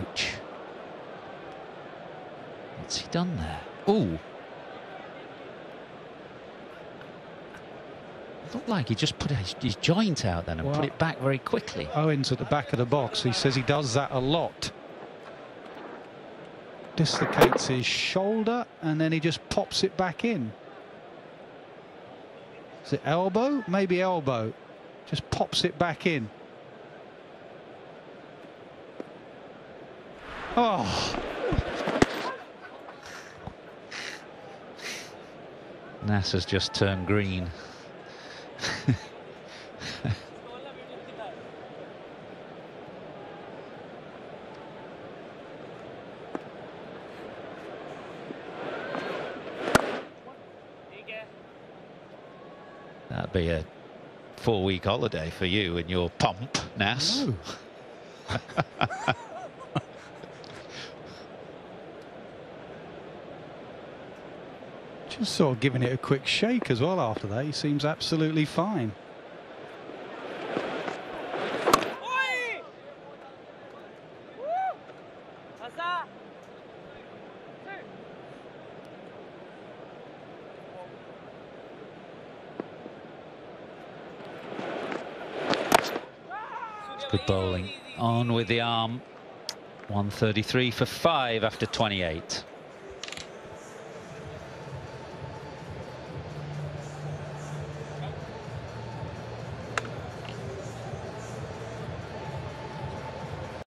approach. What's he done there? Ooh. Looked like he just put his joint out then and put it back very quickly. Owen's at the back of the box. He says he does that a lot. Dislocates his shoulder and then he just pops it back in. Is it elbow? Maybe elbow. Just pops it back in. Oh. NASA's just turned green. That'd be a 4-week holiday for you and your pump, Nas. No. Just sort of giving it a quick shake as well after that. He seems absolutely fine. Good bowling. On with the arm. 133 for 5 after 28.